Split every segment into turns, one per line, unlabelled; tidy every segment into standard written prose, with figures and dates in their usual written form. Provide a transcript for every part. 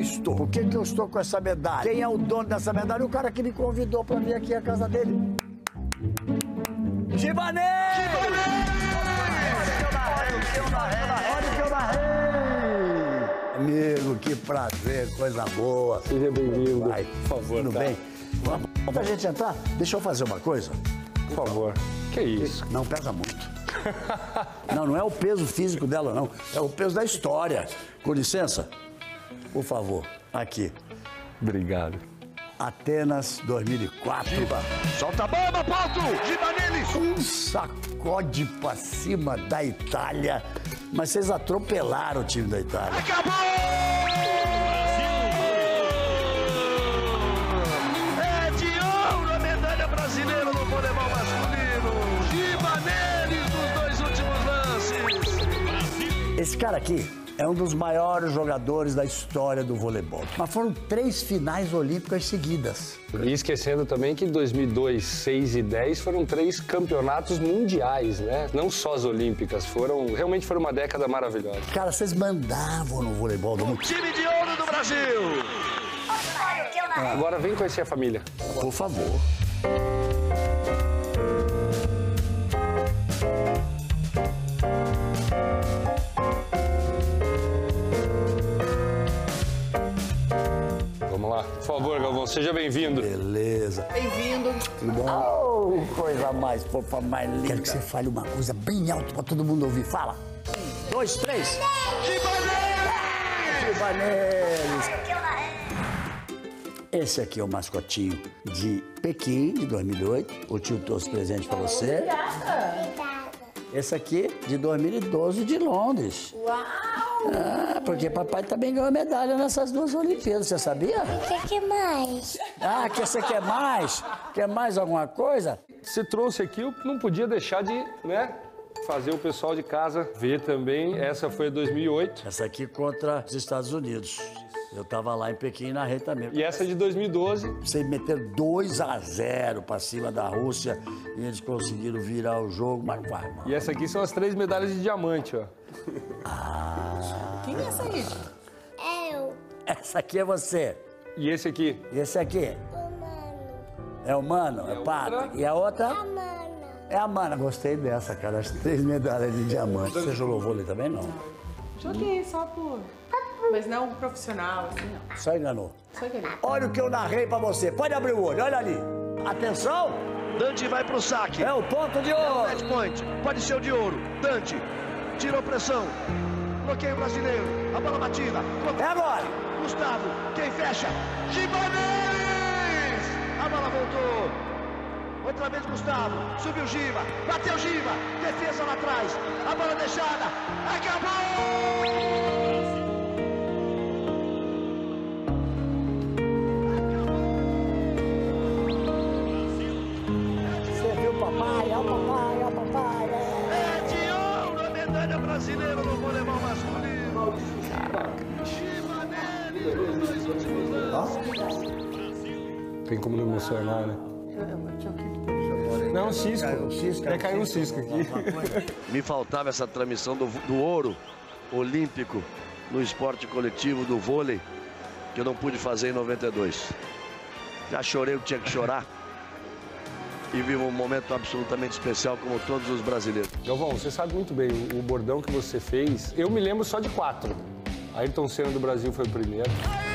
estou? Por que eu estou com essa medalha? Quem é o dono dessa medalha? O cara que me convidou pra vir aqui à casa dele. Gibanez! Olha o que eu narrei! Amigo, que prazer, coisa boa.
Seja bem-vindo.
Vai,
por favor.
Tudo bem? Vamos pra gente entrar? Deixa eu fazer uma coisa.
Por favor. Que isso?
Não pesa muito. Não é o peso físico dela, não. É o peso da história. Com licença? Por favor, aqui.
Obrigado.
Atenas 2004.
Solta a bomba, Paulo! Giba neles!
Um sacode pra cima da Itália. Mas vocês atropelaram o time da Itália.
Acabou! É de ouro a medalha brasileira no voleibol masculino. Giba neles nos 2 últimos lances.
Esse cara aqui é um dos maiores jogadores da história do voleibol. Mas foram 3 finais olímpicas seguidas.
E esquecendo também que 2002, 6 e 10 foram 3 campeonatos mundiais, né? Não só as olímpicas, realmente foi uma década maravilhosa.
Cara, vocês mandavam no voleibol do mundo.
Time de ouro do Brasil.
Agora vem conhecer a família.
Por favor.
Vamos lá. Por favor, Galvão, seja bem-vindo.
Beleza.
Bem-vindo.
Tudo bom? Oh, coisa mais fofa, mais linda. Quero que você fale uma coisa bem alto pra todo mundo ouvir. Fala. 1, 2, 3. Gibanez! Esse aqui é o mascotinho de Pequim, de 2008. O tio trouxe presente pra você.
Obrigada.
Esse aqui, de 2012, de Londres.
Uau!
Ah, porque papai também ganhou medalha nessas 2 Olimpíadas, você sabia?
O que mais?
Ah, que você quer mais? Quer mais alguma coisa?
Você trouxe aqui, eu não podia deixar de, né, fazer o pessoal de casa ver também. Essa foi a 2008.
Essa aqui contra os Estados Unidos. Eu tava lá em Pequim e narrei também.
E essa de 2012.
Você meter 2-0 pra cima da Rússia e eles conseguiram virar o jogo, mas vai, mano.
E essa aqui são as 3 medalhas de diamante, ó.
Quem é essa aí?
Eu,
Essa aqui é você.
E esse aqui?
E esse aqui?
o mano,
É o Mano? É o Pato? E a outra?
a mana.
É a Mana. Gostei dessa, cara. As 3 medalhas de diamante. Você jogou vôlei também, não?
Joguei só por... Mas não profissional, assim, não.
Só enganou.
Só querer.
Olha o que eu narrei pra você. Pode abrir o olho, olha ali. Atenção!
Dante vai pro saque.
É o ponto de
É o
ouro.
match point. Pode ser o de ouro. Dante tirou pressão. Bloqueio brasileiro. A bola batida.
É agora.
Gustavo. Quem fecha? Gibanez! A bola voltou. Outra vez Gustavo. Subiu Giba. Bateu Giba. Defesa lá atrás. A bola deixada. Acabou!
Você viu o papai? É o papai, é o papai.
É de ouro a medalha brasileira no voleibol masculino. Gibanez nos 2 últimos anos.
Tem como não emocionar, né? Não, cisco. Caiu um cisco aqui.
Me faltava essa transmissão do ouro olímpico no esporte coletivo do vôlei, que eu não pude fazer em 92. Já chorei o que tinha que chorar e vivo um momento absolutamente especial como todos os brasileiros.
Galvão, você sabe muito bem, o bordão que você fez, eu me lembro só de 4. Ayrton Senna do Brasil foi o primeiro.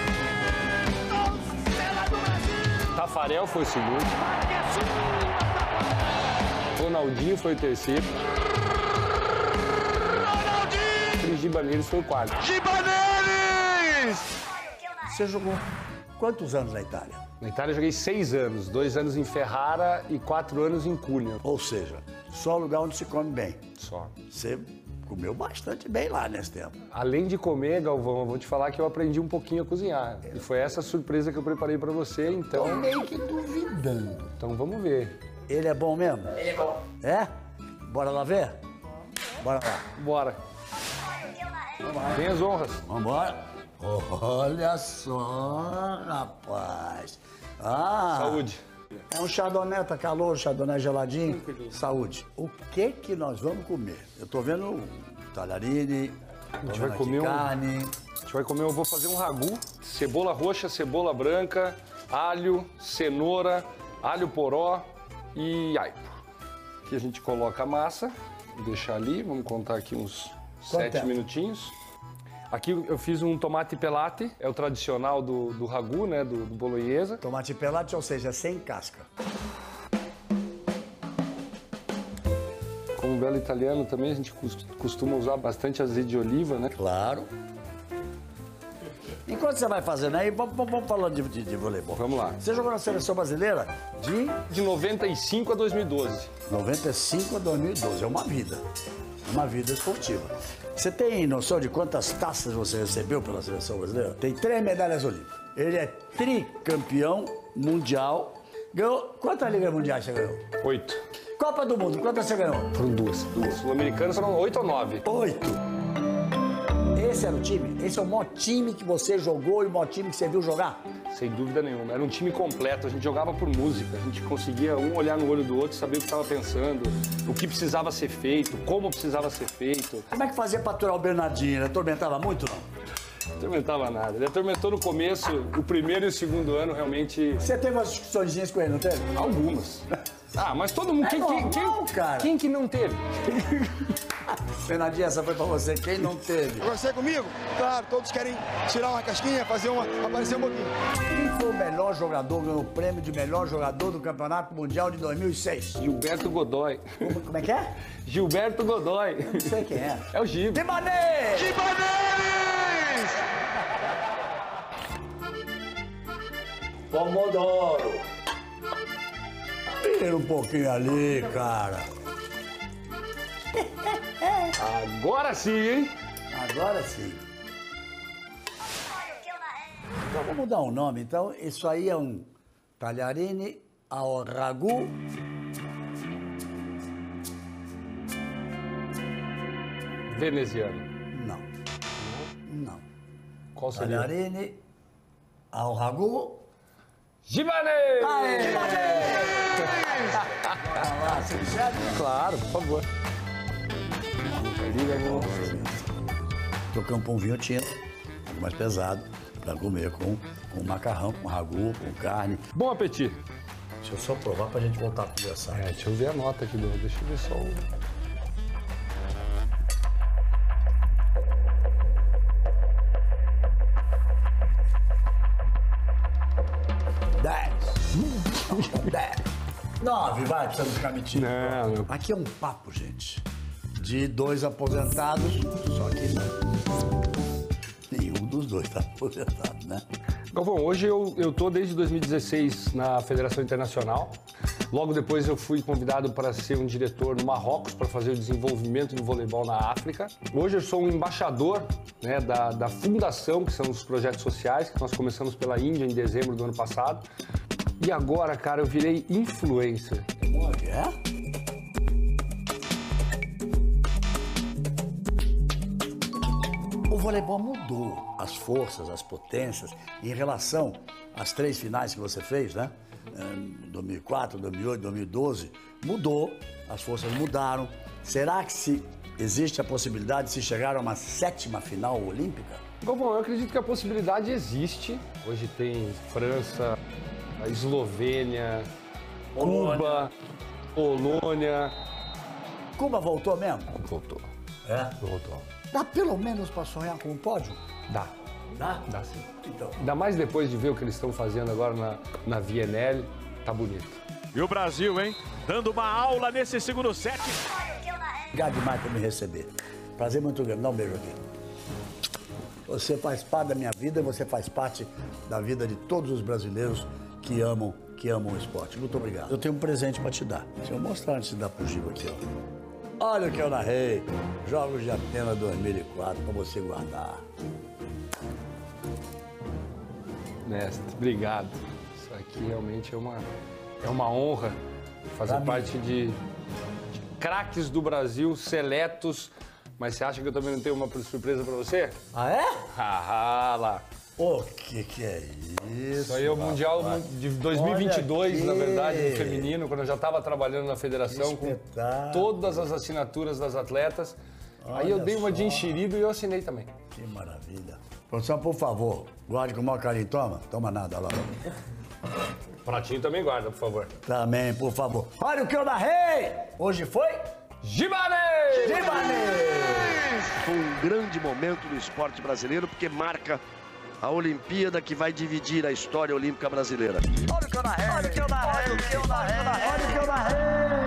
Tafarel foi o segundo. Ronaldinho foi o terceiro. E Gibanez foi o 4.
Gibanez!
Você jogou quantos anos na Itália?
Na Itália eu joguei 6 anos, 2 anos em Ferrara e 4 anos em Cunha.
Ou seja, só lugar onde se come bem.
Só.
Você comeu bastante bem lá nesse tempo.
Além de comer, Galvão, eu vou te falar que eu aprendi um pouquinho a cozinhar. E foi essa surpresa que eu preparei pra você, então...
Tô meio que duvidando.
Então vamos ver.
Ele é bom mesmo?
Ele é bom.
É? Bora lá ver? Bora lá.
Bora. Vem as honras.
Vambora. Olha só, rapaz. Ah.
Saúde.
É um chardonnay, tá calor, chardonnay geladinho. Saúde. O que nós vamos comer? Eu tô vendo talharine,
A gente vai comer
carne.
A gente vai comer, eu vou fazer um ragu, cebola roxa, cebola branca, alho, cenoura, alho poró e aipo. Aqui a gente coloca a massa, vou deixar ali, vamos contar aqui uns 7 minutinhos. Aqui eu fiz um tomate pelate, é o tradicional do ragu, né, do bolonhesa.
Tomate pelate, ou seja, sem casca.
Como belo italiano também, a gente costuma usar bastante azeite de oliva, né?
Claro. Enquanto você vai fazendo aí, vamos falando de voleibol.
Vamos lá.
Você jogou na seleção brasileira
De 95 a 2012.
95 a 2012. É uma vida esportiva. Você tem noção de quantas taças você recebeu pela seleção brasileira? Tem 3 medalhas olímpicas. Ele é tricampeão mundial. Ganhou. Quantas ligas mundiais você ganhou?
8.
Copa do Mundo, quantas você ganhou?
Foram 2. Sul-americanas foram 8 ou 9.
8. Esse era o time? Esse é o maior time que você jogou e o maior time que você viu jogar?
Sem dúvida nenhuma. Era um time completo. A gente jogava por música. A gente conseguia um olhar no olho do outro, saber o que estava pensando, o que precisava ser feito, como precisava ser feito.
Como é que fazia pra aturar o Bernardinho? Ele atormentava muito, não?
Não atormentava nada. Ele atormentou no começo, o primeiro e o segundo ano, realmente...
Você teve umas discussõezinhas com ele, não teve?
Algumas. Ah, mas todo mundo...
Cara.
Quem que não teve?
Bernardinho, essa foi pra você. Quem não teve?
Você comigo? Claro, todos querem tirar uma casquinha, aparecer um pouquinho.
Quem foi o melhor jogador, ganhou o prêmio de melhor jogador do Campeonato Mundial de 2006?
Gilberto Godoy.
Como é que é?
Gilberto Godoy.
Não sei quem é.
É o Gil.
Gibanês! Pomodoro. Tira um pouquinho ali, cara.
Agora sim, hein?
Agora sim. Então vamos dar um nome, então. Isso aí é um talharine ao ragu.
Veneziano.
Não. Não.
Qual seria?
Talharine ao ragu.
Gibanês!
Vamos lá, você serve?
Claro, por favor.
Tocamos um vinho tinto, mais pesado, para comer com macarrão, com ragu, com carne.
Bom apetite.
Deixa eu só provar pra gente voltar a conversar.
Deixa eu ver a nota aqui, deixa eu ver só o...
Dez. 9, vai, precisa ficar mentindo.
Não.
Aqui é um papo, gente, de 2 aposentados, só que nenhum dos dois tá aposentado, né?
Galvão, hoje eu tô desde 2016 na Federação Internacional. Logo depois eu fui convidado para ser um diretor no Marrocos para fazer o desenvolvimento do voleibol na África. Hoje eu sou um embaixador, né, da fundação, que são os projetos sociais, que nós começamos pela Índia em dezembro do ano passado. E agora, cara, eu virei influencer.
É? O voleibol mudou as forças, as potências, em relação às 3 finais que você fez, né? 2004, 2008, 2012, mudou, as forças mudaram. Será que existe a possibilidade de se chegar a uma 7ª final olímpica?
Galvão, eu acredito que a possibilidade existe. Hoje tem França, a Eslovênia, Cuba, Polônia.
Cuba voltou mesmo?
Voltou.
É?
Voltou.
Dá pelo menos para sonhar com um pódio?
Dá.
Dá?
Dá sim.
Então.
Ainda mais depois de ver o que eles estão fazendo agora na VNL, tá bonito.
E o Brasil, hein? Dando uma aula nesse segundo set.
Obrigado demais por me receber. Prazer muito grande. Dá um beijo aqui. Você faz parte da minha vida e você faz parte da vida de todos os brasileiros que amam o esporte. Muito obrigado. Eu tenho um presente para te dar. Deixa eu mostrar antes de dar pro Giba aqui, ó. Olha o que eu narrei. Jogos de Atenas 2004 para você guardar.
Mestre, obrigado. Isso aqui realmente é uma honra fazer parte de craques do Brasil, seletos. Mas você acha que eu também não tenho uma surpresa pra você?
Ah, é?
Ah, lá.
O que é isso?
Isso aí é o Mundial de 2022, na verdade, do feminino, quando eu já estava trabalhando na federação com todas as assinaturas das atletas. Aí eu
Olha
dei uma
só.
de enxerido e eu assinei também.
Que maravilha. Produção, por favor, guarde com o maior carinho. Toma. Toma nada lá.
Pratinho também guarda, por favor.
Também, por favor. Olha o que eu narrei! Hoje foi...
Gibane!
Foi um grande momento no esporte brasileiro, porque marca a Olimpíada que vai dividir a história olímpica brasileira.
Olha o que eu narrei! Olha o que eu narrei! Olha o que eu narrei! Olha o que eu narrei!